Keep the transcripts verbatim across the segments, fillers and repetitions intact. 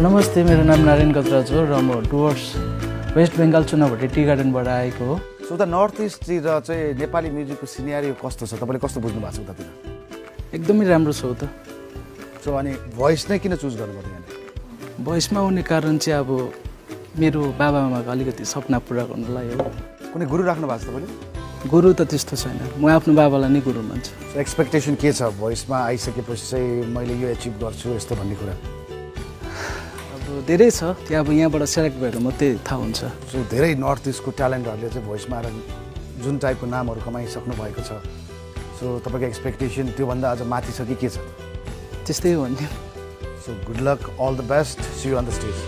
नमस्ते, मेरो नाम नारायण गजराज हो र म Dooars West Bengal Chunabhati tea गार्डनबाट आएको हो। सो उता नर्थ इस्टतिर चाहिँ नेपाली म्युजिकको सिनेरियो कस्तो छ, तपाईँले कस्तो बुझ्नु भएको छ उतातिर? एकदमै राम्रो छ उता। सो अनि भोइस नै किन चुज गर्नुभयो यहाँ? भोइसमा आउने कारण चाहिँ अब मेरो बाबाआमाको अलिकति सपना पुरा गर्नुलाई हो। कुनै गुरु राख्नु भएको छ तपाईँले? गुरु त त्यस्तो छैन, म आफ्नो बाबालाई नै गुरु मान्छु। सो एक्सपेक्टेसन के छ भोइसमा आइसकेपछि चाहिँ मैले यो एचिभ गर्छु यस्तो भन्ने कुरा? अब धेरै छ, त्यो अब यहाँबाट सेलेक्ट भएर मात्रै थाहा हुन्छ। सो धेरै नर्थ इस्टको ट्यालेन्टहरूले चाहिँ भोइसमा आएर जुन टाइपको नामहरू कमाइसक्नु भएको छ, सो तपाईँको एक्सपेक्टेसन त्योभन्दा अझ माथि छ कि के छ? त्यस्तै हो नि। So good luck, all the best, see you on the stage.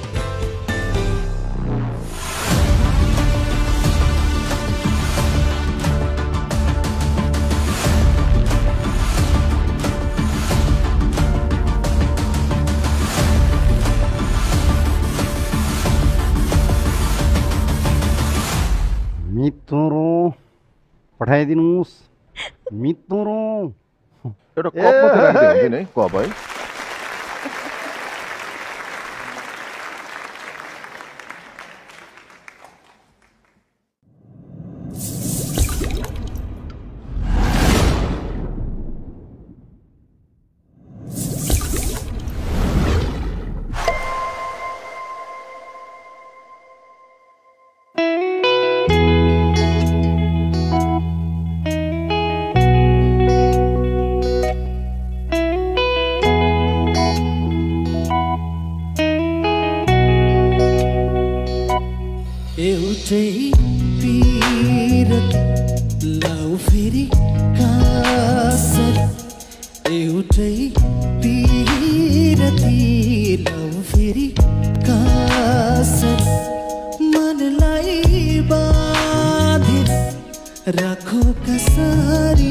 मित्रो पठाइदिनुहोस्, मित्रो एउटा कप मात्रै राखिदियो हुन्छ नि, कप है। एउटै पिरत लाउ फेरि कासर, एउटै पिरती लाउ फेरि कासर, मनलाई बाँधेर राखो कसरी,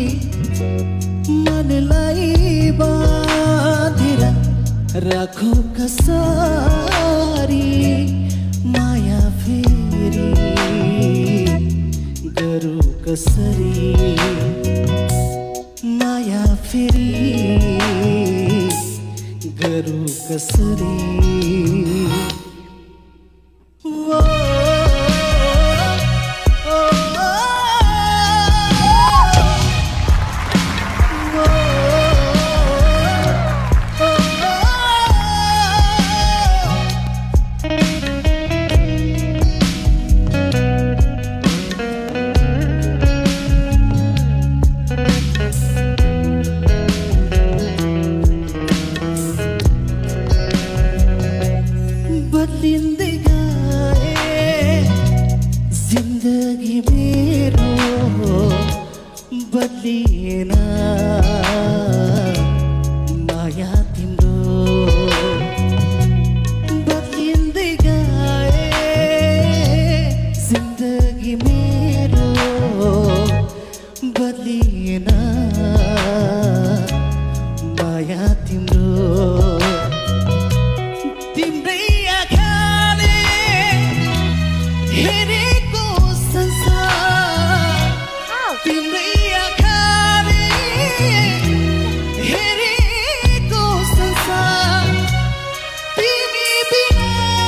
मनलाई बाँधेर राखो कसरी, माया फेरि गरौँ कसरी, माया फेरि गरौँ कसरी। बदलिँदै गए जिन्दगी मेरो, बदलिएन माया तिम्रो, बदलिँदै गए जिन्दगी मेरो, बदलिएन माया तिम्रो। तिम्रै आँखाले हेरेको संसार, तिम्रै आँखाले हेरेको संसार, तिमी बिना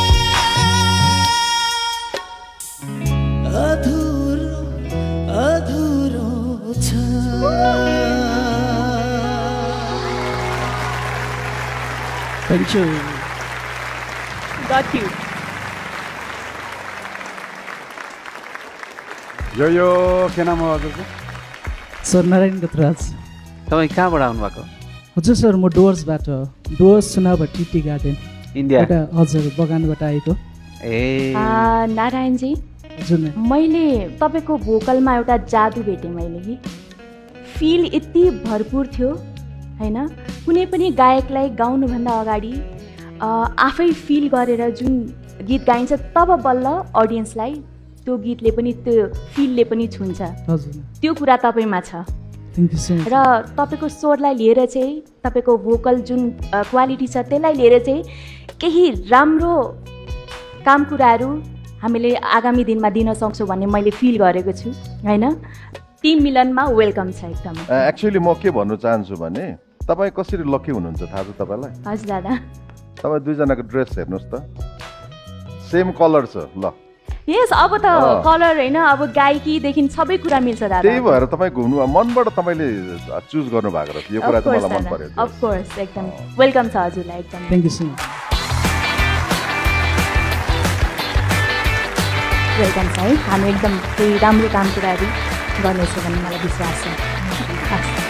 अधुरो अधुरो छ। Thank you. Got you. यो यो के नाम हो हजुरको? सर नारायण गजराज। तपाईँ कहाँबाट आउनुभएको? हजुर सर, म डुवर्सबाट, Dooars Chunabhati tea garden India. हजुर, बगानबाट आएको। ए नारायणजी, हजुर मैले तपाईँको भोकलमा एउटा जादु भेटेँ मैले कि फिल यति भरपुर थियो होइन। कुनै पनि गायकलाई गाउनुभन्दा अगाडि आफै फिल गरेर जुन गीत गाइन्छ तब बल्ल अडियन्सलाई त्यो गीतले पनि त्यो फिलले पनि छुन्छ। त्यो कुरा तपाईँमा छ र तपाईँको स्वरलाई लिएर चाहिँ तपाईँको भोकल जुन क्वालिटी छ त्यसलाई लिएर चाहिँ केही राम्रो काम कुराहरू हामीले आगामी दिनमा दिन सक्छौँ भन्ने मैले फिल गरेको छु होइन। टिम मिलनमा वेलकम छ एकदम। एक्चुअली म के भन्नु चाहन्छु भने तपाईँ कसरी लकी हुनुहुन्छ थाहा छ तपाईँलाई? हजुर दादा। तपाईँ दुईजनाको ड्रेस हेर्नुहोस् त सेम कलर छ ल यस अब त कलर होइन अब गायकीदेखि सबै कुरा मिल्छ दादा त्यही भएर तपाईँ घुम्नु मनबाट तपाईँले चुज गर्नु भएको रहेछ यो कुरा चाहिँ मलाई मन पर्यो अफ कोर्स एकदम वेलकम छ हजुरलाई एकदम thank you so much welcome छ है हामी एकदम केही राम्रो काम कुराहरू गर्नेछौँ भन्ने मलाई विश्वास छ